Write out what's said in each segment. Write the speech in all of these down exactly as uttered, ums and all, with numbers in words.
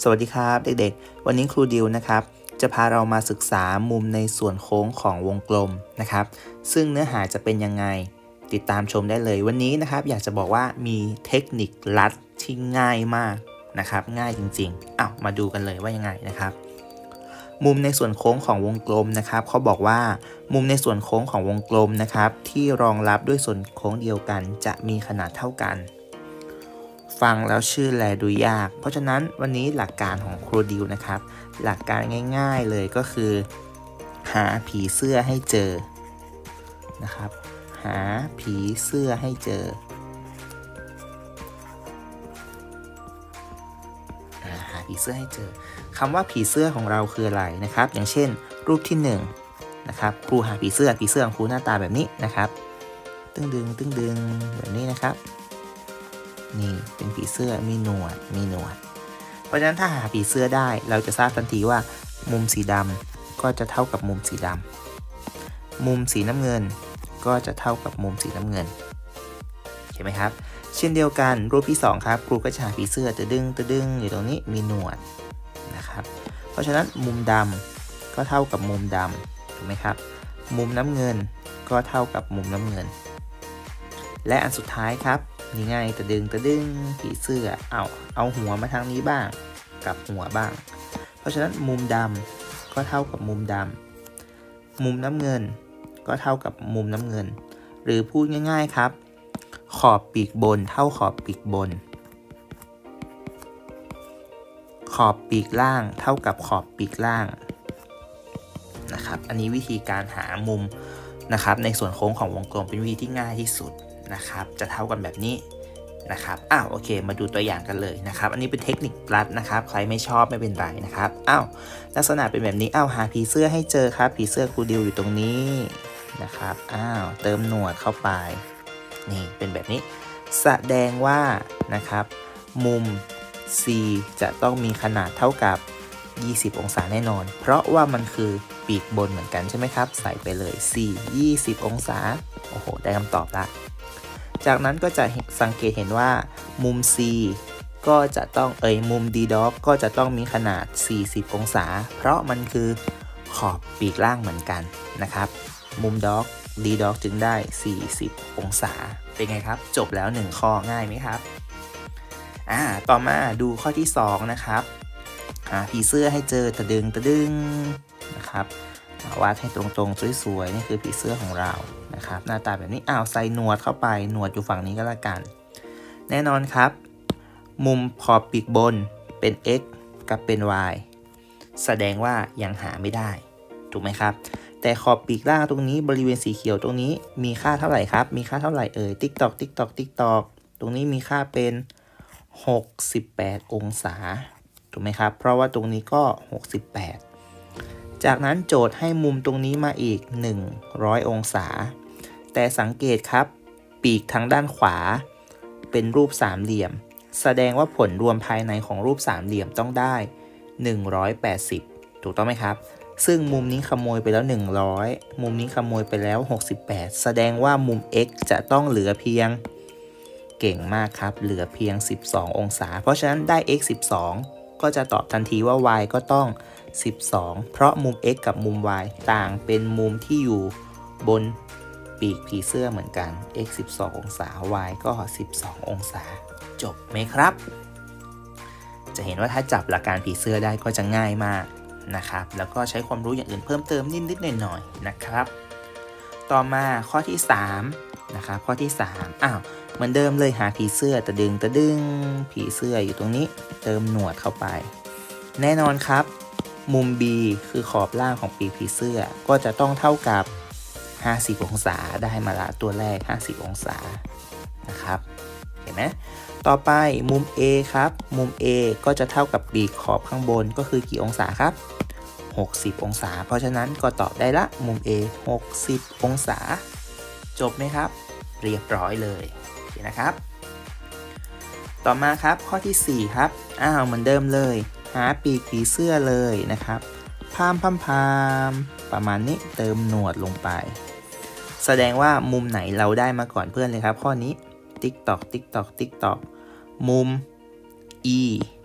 สวัสดีครับเด็กๆวันนี้ครูดิวนะครับจะพาเรามาศึกษามุมในส่วนโค้งของวงกลมนะครับซึ่งเนื้อหาจะเป็นยังไงติดตามชมได้เลยวันนี้นะครับอยากจะบอกว่ามีเทคนิคลัดที่ง่ายมากนะครับง่ายจริงๆอ้าวมาดูกันเลยว่ายังไงนะครับมุมในส่วนโค้งของวงกลมนะครับเขาบอกว่ามุมในส่วนโค้งของวงกลมนะครับที่รองรับด้วยส่วนโค้งเดียวกันจะมีขนาดเท่ากันฟังแล้วชื่อแลดูยากเพราะฉะนั้นวันนี้หลักการของครูดิวนะครับหลักการง่ายๆเลยก็คือหาผีเสื้อให้เจอนะครับหาผีเสื้อให้เจอหาผีเสื้อให้เจอคำว่าผีเสื้อของเราคืออะไรนะครับอย่างเช่นรูปที่หนึ่งนะครับครูหาผีเสื้อผีเสื้อของครูหน้าตาแบบนี้นะครับตึ้งดึงตึ้งดึงแบบนี้นะครับนี่เป็นผีเสื้อมีหนวดมีหนวดเพราะฉะนั้นถ้าหาผีเสื้อได้เราจะทราบทันทีว่ามุมสีดำก็จะเท่ากับมุมสีดำมุมสีน้ำเงินก็จะเท่ากับมุมสีน้ำเงินเห็นไหมครับเช่นเดียวกันรูปที่สองครับครูก็จะหาผีเสื้อตะดึงตะดึงอยู่ตรงนี้มีหนวดนะครับเพราะฉะนั้นมุมดำก็เท่ากับมุมดำถูกไหมครับมุมน้ำเงินก็เท่ากับมุมน้ำเงินและอันสุดท้ายครับนี่ไงตะดึงตะดึงผีเสื้อเอาเอาหัวมาทางนี้บ้างกับหัวบ้างเพราะฉะนั้นมุมดำก็เท่ากับมุมดำมุมน้ำเงินก็เท่ากับมุมน้ำเงินหรือพูดง่ายๆครับขอบปีกบนเท่าขอบปีกบนขอบปีกล่างเท่ากับขอบปีกล่างนะครับอันนี้วิธีการหามุมนะครับในส่วนโค้งของวงกลมเป็นวิธีที่ง่ายที่สุดนะครับจะเท่ากันแบบนี้นะครับอ้าวโอเคมาดูตัวอย่างกันเลยนะครับอันนี้เป็นเทคนิคลัดนะครับใครไม่ชอบไม่เป็นไรนะครับอ้าวลักษณะเป็นแบบนี้อ้าวหาผีเสื้อให้เจอครับผีเสื้อครูดิวอยู่ตรงนี้นะครับอ้าวเติมหนวดเข้าไปนี่เป็นแบบนี้แสดงว่านะครับมุม C จะต้องมีขนาดเท่ากับยี่สิบองศาแน่นอนเพราะว่ามันคือปีกบนเหมือนกันใช่ไหมครับใส่ไปเลย C ยี่สิบองศาโอ้โหได้คำตอบละจากนั้นก็จะสังเกตเห็นว่ามุม C ก็จะต้องเอ่ยมุม D dog ก็จะต้องมีขนาดสี่สิบองศาเพราะมันคือขอบปีกล่างเหมือนกันนะครับมุม dog D dog จึงได้สี่สิบองศาเป็นไงครับจบแล้วหนึ่งข้อง่ายไหมครับอ่าต่อมาดูข้อที่สองนะครับหาผีเสื้อให้เจอตะดึงตะดึงนะครับวาดให้ตรงๆสวยๆนี่คือผีเสื้อของเรานะครับหน้าตาแบบนี้อ้าวใส่หนวดเข้าไปหนวดอยู่ฝั่งนี้ก็แล้วกันแน่นอนครับมุมขอบปีกบนเป็น x กับเป็น y แสดงว่ายังหาไม่ได้ถูกไหมครับแต่ขอบปีกล่างตรงนี้บริเวณสีเขียวตรงนี้มีค่าเท่าไหร่ครับมีค่าเท่าไหร่เอ่ยติ๊กตอกติ๊กตอกติ๊กตอกตรงนี้มีค่าเป็นหกสิบแปดองศาถูกไหมครับเพราะว่าตรงนี้ก็หกสิบแปดจากนั้นโจทย์ให้มุมตรงนี้มาอีกหนึ่งร้อยองศาแต่สังเกตครับปีกทางด้านขวาเป็นรูปสามเหลี่ยมแสดงว่าผลรวมภายในของรูปสามเหลี่ยมต้องได้หนึ่งร้อยแปดสิบถูกต้องไหมครับซึ่งมุมนี้ขโมยไปแล้วหนึ่งร้อยมุมนี้ขโมยไปแล้วหกสิบแปดแสดงว่ามุม x จะต้องเหลือเพียงเก่งมากครับเหลือเพียงสิบสององศาเพราะฉะนั้นได้ x สิบสองก็จะตอบทันทีว่า y ก็ต้องสิบสองเพราะมุม x กับมุม y ต่างเป็นมุมที่อยู่บนปีกผีเสื้อเหมือนกัน x สิบสององศา y ก็สิบสององศาจบไหมครับจะเห็นว่าถ้าจับหลักการผีเสื้อได้ก็จะง่ายมากนะครับแล้วก็ใช้ความรู้อย่างอื่นเพิ่มเติมนิดๆหน่อยๆนะครับต่อมาข้อที่สามนะครับข้อที่สามอ้าวเหมือนเดิมเลยหาผีเสื้อตะดึงตะดึงผีเสื้ออยู่ตรงนี้เติมหนวดเข้าไปแน่นอนครับมุม B คือขอบล่างของปีกผีเสื้อก็จะต้องเท่ากับห้าสิบองศาได้มาละตัวแรกห้าสิบองศานะครับเห็นไหมต่อไปมุม A ครับมุม A ก็จะเท่ากับปีกขอบข้างบนก็คือกี่องศาครับหกสิบองศาเพราะฉะนั้นก็ตอบได้ละมุม A หกสิบองศาจบไหมครับเรียบร้อยเลยโอเคนะครับต่อมาครับข้อที่สี่ครับอ้าวเหมือนเดิมเลยหาปีกผีเสื้อเลยนะครับพามพามพามประมาณนี้เติมหนวดลงไปแสดงว่ามุมไหนเราได้มาก่อนเพื่อนเลยครับข้อนี้ติ๊กตอกติ๊กตอกติ๊กตอกมุม E ถ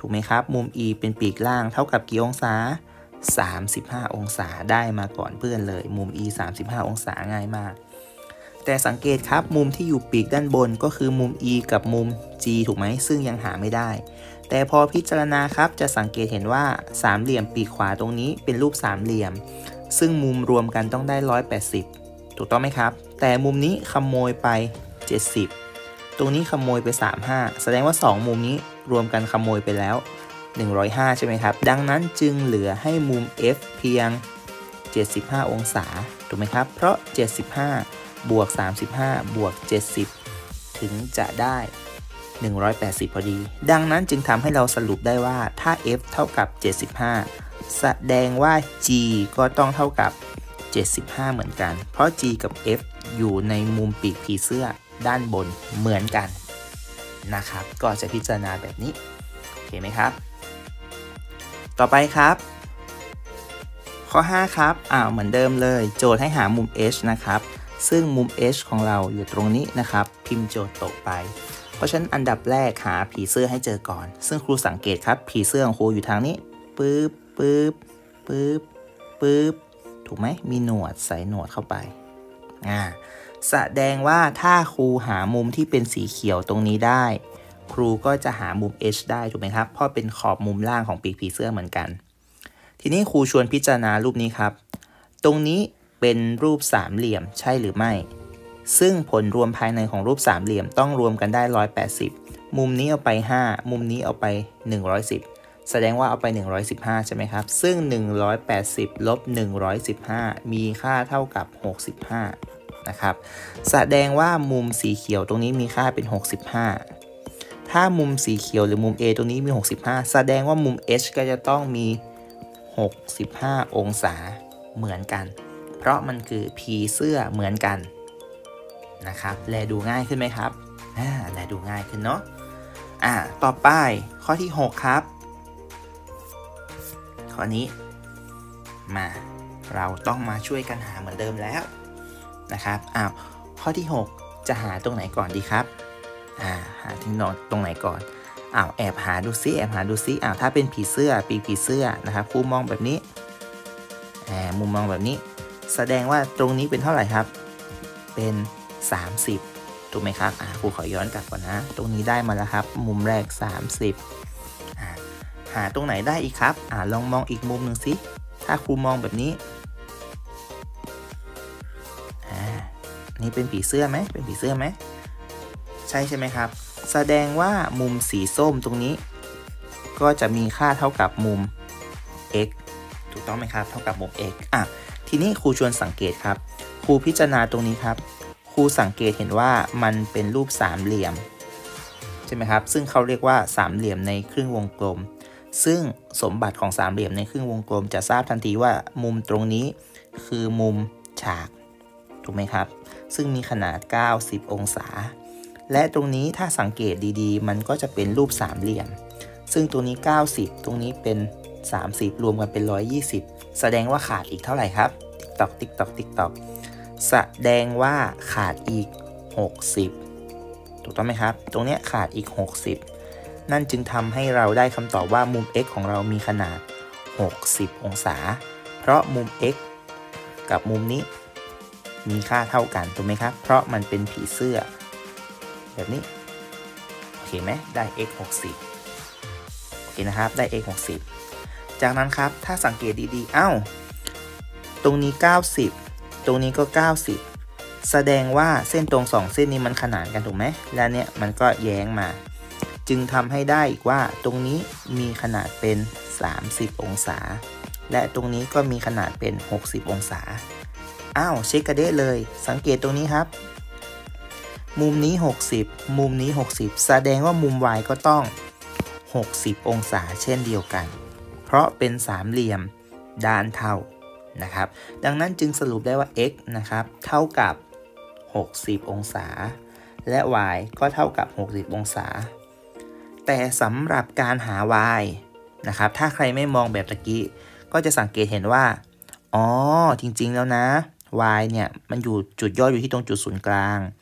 ถูกไหมครับมุม E เป็นปีกล่างเท่ากับกี่องศาสามสิบห้าองศาได้มาก่อนเพื่อนเลยมุม E สามสิบห้าองศาง่ายมากแต่สังเกตครับมุมที่อยู่ปีกด้านบนก็คือมุม E กับมุม G ถูกไหมซึ่งยังหาไม่ได้แต่พอพิจารณาครับจะสังเกตเห็นว่าสามเหลี่ยมปีกขวาตรงนี้เป็นรูปสามเหลี่ยมซึ่งมุมรวมกันต้องได้หนึ่งร้อยแปดสิบถูกต้องไหมครับแต่มุมนี้ขโมยไปเจ็ดสิบตรงนี้ขโมยไปสามสิบห้าแสดงว่าสองมุมนี้รวมกันขโมยไปแล้วหนึ่งร้อยห้าใช่ไหมครับดังนั้นจึงเหลือให้มุม F เพียงเจ็ดสิบห้าองศาถูกไหมครับเพราะเจ็ดสิบห้าบวกสามสิบห้าบวกเจ็ดสิบถึงจะได้หนึ่งร้อยแปดสิบพอดีดังนั้นจึงทำให้เราสรุปได้ว่าถ้า F เท่ากับเจ็ดสิบห้าแสดงว่า G ก็ต้องเท่ากับเจ็ดสิบห้าเหมือนกันเพราะ G กับ F อยู่ในมุมปีกผีเสื้อด้านบนเหมือนกันนะครับก็จะพิจารณาแบบนี้โอเคไหมครับต่อไปครับข้อห้าครับอ้าวเหมือนเดิมเลยโจทย์ให้หามุม H นะครับซึ่งมุม H ของเราอยู่ตรงนี้นะครับพิมพ์โจทย์ตกไปเพราะฉะนั้นอันดับแรกหาผีเสื้อให้เจอก่อนซึ่งครูสังเกตครับผีเสื้อของครูอยู่ทางนี้ปึ๊บปึ๊บปึ๊บปึ๊บถูกไหมมีหนวดใส่หนวดเข้าไปอ่าแสดงว่าถ้าครูหามุมที่เป็นสีเขียวตรงนี้ได้ครูก็จะหามุม H ได้ถูกไหมครับเพราะเป็นขอบมุมล่างของปีกผีเสื้อเหมือนกันทีนี้ครูชวนพิจารณารูปนี้ครับตรงนี้เป็นรูปสามเหลี่ยมใช่หรือไม่ซึ่งผลรวมภายในของรูปสามเหลี่ยมต้องรวมกันได้หนึ่งร้อยแปดสิบมุมนี้เอาไปห้ามุมนี้เอาไปหนึ่งร้อยสิบแสดงว่าเอาไปหนึ่งร้อยสิบห้าใช่ไหมครับซึ่งหนึ่งร้อยแปดสิบลบหนึ่งร้อยสิบห้ามีค่าเท่ากับหกสิบห้านะครับแสดงว่ามุมสีเขียวตรงนี้มีค่าเป็นหกสิบห้าถ้ามุมสีเขียวหรือมุม A ตรงนี้มีหกสิบห้าแสดงว่ามุม H ก็จะต้องมีหกสิบห้าองศาเหมือนกันเพราะมันคือผีเสื้อเหมือนกันนะครับแลดูง่ายขึ้นไหมครับอ่าแลดูง่ายขึ้นเนาะอ่าต่อไปข้อที่หกครับข้อนี้มาเราต้องมาช่วยกันหาเหมือนเดิมแล้วนะครับอ้าวข้อที่หกจะหาตรงไหนก่อนดีครับอ่าหาที่นอนตรงไหนก่อนอ้าวแอบหาดูซิแอบหาดูซิอ้าวถ้าเป็นผีเสื้อปีกผีเสื้อนะครับครูมองแบบนี้แอบมุมมองแบบนี้แสดงว่าตรงนี้เป็นเท่าไหร่ครับเป็นสามสิบถูกไหมครับอ่าครูขอย้อนกลับก่อนนะตรงนี้ได้มาแล้วครับมุมแรกสามสิบอ่าหาตรงไหนได้อีกครับอ่าลองมองอีกมุมหนึ่งสิถ้าครูมองแบบนี้อ่านี่เป็นผีเสื้อไหมเป็นผีเสื้อไหมใช่ใช่ไหมครับแสดงว่ามุมสีส้มตรงนี้ก็จะมีค่าเท่ากับมุม x ถูกต้องไหมครับเท่ากับมุม x อ่ะทีนี้ครูชวนสังเกตครับครูพิจารณาตรงนี้ครับครูสังเกตเห็นว่ามันเป็นรูปสามเหลี่ยมใช่ไหมครับซึ่งเขาเรียกว่าสามเหลี่ยมในครึ่งวงกลมซึ่งสมบัติของสามเหลี่ยมในครึ่งวงกลมจะทราบทันทีว่ามุมตรงนี้คือมุมฉากถูกไหมครับซึ่งมีขนาดเก้าสิบองศาและตรงนี้ถ้าสังเกตดีๆมันก็จะเป็นรูปสามเหลี่ยมซึ่งตรงนี้เก้าสิบตรงนี้เป็นสามสิบรวมกันเป็นหนึ่งร้อยยี่สิบแสดงว่าขาดอีกเท่าไหร่ครับติ๊กตอกติ๊กตอกติ๊กตอกแสดงว่าขาดอีกหกสิบถูกต้องไหมครับตรงนี้ขาดอีกหกสิบนั่นจึงทำให้เราได้คำตอบว่ามุม x ของเรามีขนาดหกสิบองศาเพราะมุม x กับมุมนี้มีค่าเท่ากันถูกไหมครับเพราะมันเป็นผีเสื้อแบบนี้โอเคไหมได้ x หกสิบโอเคนะครับได้ x หกสิบจากนั้นครับถ้าสังเกตดีๆอ้าวตรงนี้เก้าสิบตรงนี้ก็เก้าสิบแสดงว่าเส้นตรงสองเส้นนี้มันขนานกันถูกไหมและเนี่ยมันก็แย้งมาจึงทำให้ได้อีกว่าตรงนี้มีขนาดเป็นสามสิบองศาและตรงนี้ก็มีขนาดเป็นหกสิบองศาอ้าวเช็คกันได้เลยสังเกตตรงนี้ครับมุมนี้หกสิบมุมนี้หกสิบแสดงว่ามุม y ก็ต้องหกสิบองศาเช่นเดียวกันเพราะเป็นสามเหลี่ยมด้านเท่านะครับดังนั้นจึงสรุปได้ว่า x นะครับเท่ากับหกสิบองศาและ y ก็เท่ากับหกสิบองศาแต่สำหรับการหา y นะครับถ้าใครไม่มองแบบตะกี้ก็จะสังเกตเห็นว่าอ๋อจริงๆแล้วนะ y เนี่ยมันอยู่จุดย่ออยู่ที่ตรงจุดศูนย์กลาง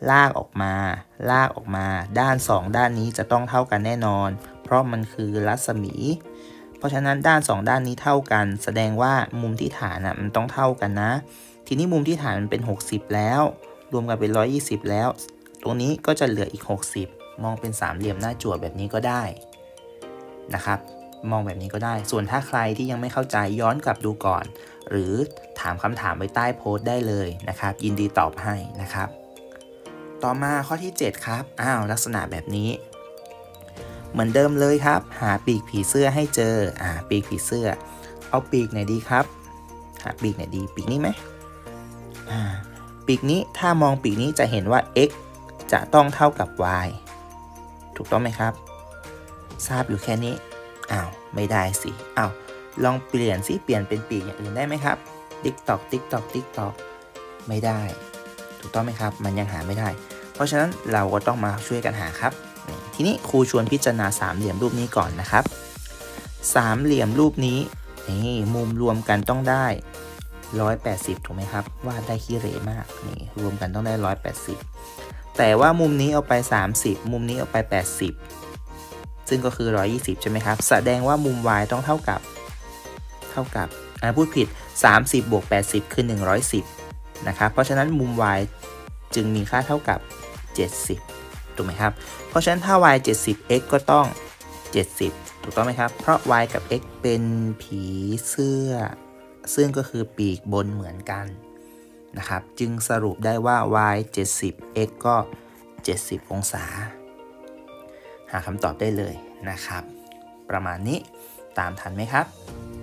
ลากออกมาลากออกมาด้านสองด้านนี้จะต้องเท่ากันแน่นอนเพราะมันคือรัศมีเพราะฉะนั้นด้านสองด้านนี้เท่ากันแสดงว่ามุมที่ฐานอ่ะมันต้องเท่ากันนะทีนี้มุมที่ฐานมันเป็นหกสิบแล้วรวมกันเป็นหนึ่งร้อยยี่สิบแล้วตรงนี้ก็จะเหลืออีกหกสิบมองเป็นสามเหลี่ยมหน้าจั่วแบบนี้ก็ได้นะครับมองแบบนี้ก็ได้ส่วนถ้าใครที่ยังไม่เข้าใจย้อนกลับดูก่อนหรือถามคำถามไว้ใต้โพสต์ได้เลยนะครับยินดีตอบให้นะครับต่อมาข้อที่เจ็ดครับอ้าวลักษณะแบบนี้เหมือนเดิมเลยครับหาปีกผีเสื้อให้เจออ่าปีกผีเสื้อเอาปีกไหนดีครับหาปีกไหนดีปีกนี้ไหมอ่าปีกนี้ถ้ามองปีกนี้จะเห็นว่า x จะต้องเท่ากับ y ถูกต้องไหมครับทราบอยู่แค่นี้อ้าวไม่ได้สิอ้าวลองเปลี่ยนสิเปลี่ยนเป็นปีกอย่างอื่นได้ไหมครับติ๊กตอกติ๊กตอกติ๊กตอกไม่ได้ถูกต้องไหมครับมันยังหาไม่ได้เพราะฉะนั้นเราก็ต้องมาช่วยกันหาครับทีนี้ครูชวนพิจารณาสามเหลี่ยมรูปนี้ก่อนนะครับสามเหลี่ยมรูปนี้นี่มุมรวมกันต้องได้หนึ่งร้อยแปดสิบถูกไหมครับวาดได้ขี้เหร่มากนี่รวมกันต้องได้หนึ่งร้อยแปดสิบแต่ว่ามุมนี้เอาไปสามสิบมุมนี้เอาไปแปดสิบซึ่งก็คือหนึ่งร้อยยี่สิบใช่ไหมครับแสดงว่ามุม y ต้องเท่ากับเท่ากับอ่าพูดผิดสามสิบบวกแปดสิบคือหนึ่งร้อยสิบนะครับเพราะฉะนั้นมุม y จึงมีค่าเท่ากับเจ็ดสิบถูกไหมครับเพราะฉะนั้นถ้า y เจ็ดสิบ x ก็ต้องเจ็ดสิบถูกต้องไหมครับเพราะ y กับ x เป็นผีเสื้อซึ่งก็คือปีกบนเหมือนกันนะครับจึงสรุปได้ว่า y เจ็ดสิบ x ก็เจ็ดสิบองศาหาคำตอบได้เลยนะครับประมาณนี้ตามทันไหมครับ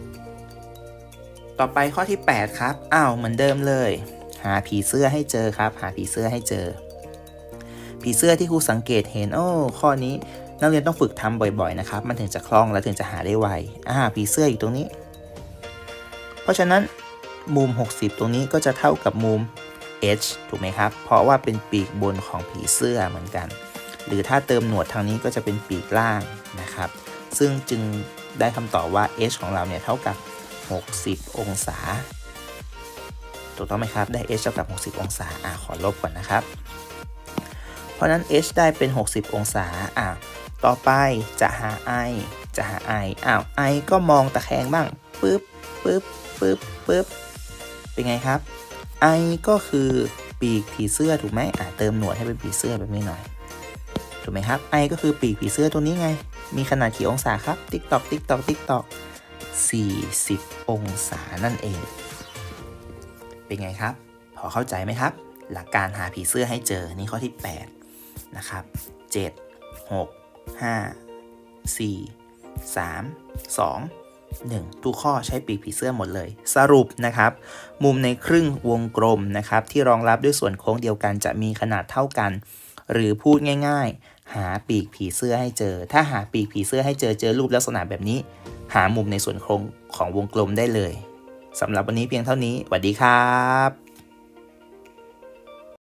ต่อไปข้อที่แปดครับอ้าวเหมือนเดิมเลยหาผีเสื้อให้เจอครับหาผีเสื้อให้เจอผีเสื้อที่ครูสังเกตเห็นโอ้ข้อนี้นักเรียนต้องฝึกทำบ่อยๆนะครับมันถึงจะคล่องและถึงจะหาได้ไวอ่าผีเสื้ออยู่ตรงนี้เพราะฉะนั้นมุมหกสิบตรงนี้ก็จะเท่ากับมุม h ถูกไหมครับเพราะว่าเป็นปีกบนของผีเสื้อเหมือนกันหรือถ้าเติมหนวดทางนี้ก็จะเป็นปีกล่างนะครับซึ่งจึงได้คำตอบว่า h ของเราเนี่ยเท่ากับหกสิบองศาถูกต้องไหมครับได้ h เท่ากับหกสิบองศาอ่าขอลบก่อนนะครับเพราะนั้น h ได้เป็นหกสิบองศาอ่าต่อไปจะหา i จะหา i อ้าว i ก็มองตะแคงบ้างปึ๊บปึ๊บปึ๊บปึ๊บเป็นไงครับ i ก็คือปีกผีเสื้อถูกไหมอ่าเติมหนวดให้เป็นผีเสื้อแบบนี้หน่อยถูกไหมครับ i ก็คือปีกผีเสื้อตัวนี้ไงมีขนาดกี่องศาครับติ๊กตอกติ๊กตอกติ๊กตอกสี่สิบองศานั่นเองเป็นไงครับพอเข้าใจไหมครับหลักการหาผีเสื้อให้เจอนี่ข้อที่แปดนะครับเจ็ด หก ห้า สี่ สาม สอง หนึ่งทุกข้อใช้ปีกผีเสื้อหมดเลยสรุปนะครับมุมในครึ่งวงกลมนะครับที่รองรับด้วยส่วนโค้งเดียวกันจะมีขนาดเท่ากันหรือพูดง่ายๆหาปีกผีเสื้อให้เจอถ้าหาปีกผีเสื้อให้เจอเจอรูปลักษณะแบบนี้หามุมในส่วนโค้งของวงกลมได้เลยสำหรับวันนี้เพียงเท่านี้สวัสดีครับ